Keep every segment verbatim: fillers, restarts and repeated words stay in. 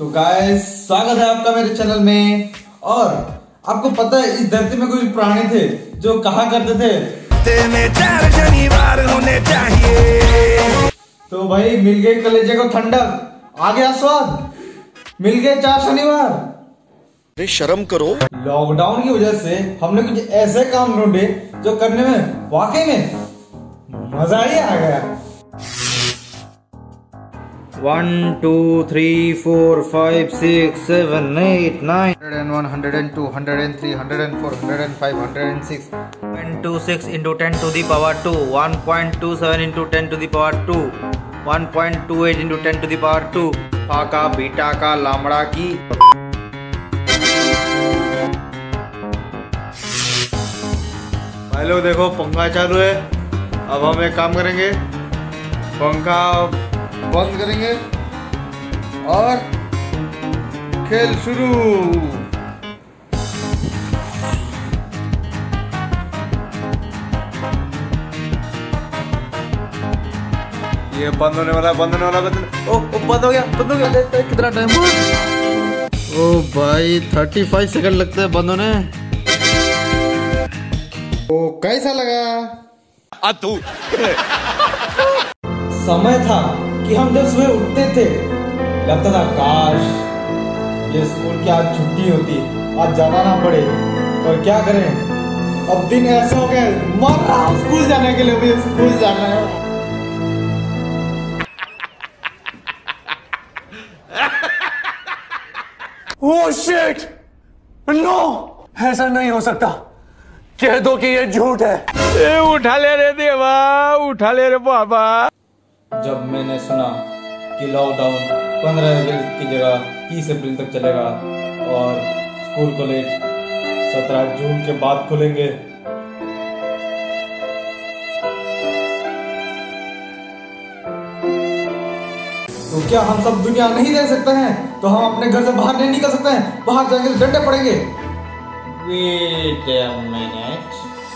तो गाइस स्वागत है आपका मेरे चैनल में। और आपको पता है इस धरती में कुछ प्राणी थे जो कहा करते थे में चार शनिवार होने चाहिए। तो भाई मिल गए कलेजे को ठंडक, आ गया स्वाद, मिल गए चार शनिवार। अरे शर्म करो। लॉकडाउन की वजह से हमने कुछ ऐसे काम ढूंढे जो करने में वाकई में मजा ही आ गया। One, two, three, four, five, six, seven, eight, nine, hundred and one, hundred and two, hundred and three, hundred and four, hundred and five, hundred and six. one point two six into ten to the power two. one point two seven into ten to the power two. one point two eight into ten to the power two. आका beta का lambda की। भाई लोग देखो पंखा चालू है। अब हम एक काम करेंगे, पंखा बंद करेंगे और खेल शुरू। ये बंद होने वाला बंद होने वाला बंद ओ, ओ बंद हो गया बंद हो गया। कितना टाइम? ओ भाई थर्टी फाइव सेकंड लगते हैं बंद होने। ओ कैसा लगा? आ तू समय था कि हम जब सुबह उठते थे लगता था काश ये स्कूल की आज छुट्टी होती, आज जाना ना पड़े। और क्या करें, अब दिन ऐसा हो गया, मर रहा हूं स्कूल जाने के लिए, भी स्कूल जाना है। ओह शिट, नो, ऐसा नहीं हो सकता। कह दो कि ये झूठ है। ए, उठा ले रे देवा, उठा ले रे बाबा। जब मैंने सुना कि लॉकडाउन पंद्रह अप्रैल की जगह तीस अप्रैल तक चलेगा और स्कूल कॉलेज सत्रह जून के बाद खुलेंगे, तो क्या हम सब दुनिया नहीं देख सकते हैं? तो हम अपने घर से बाहर नहीं निकल सकते हैं? बाहर जाएंगे तो डंडे पड़ेंगे। वेट अ मिनट,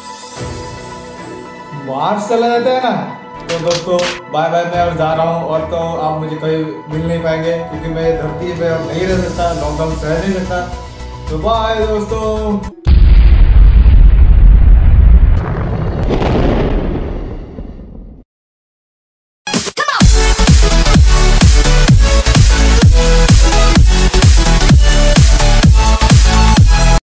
मार्च चला जाता है ना। तो दोस्तों बाय बाय, मैं अब जा रहा हूँ। और तो आप मुझे कहीं मिल नहीं पाएंगे क्योंकि मैं धरती पे अब नहीं रह सकता, लॉकडाउन सह नहीं सकता। तो बाय दोस्तों।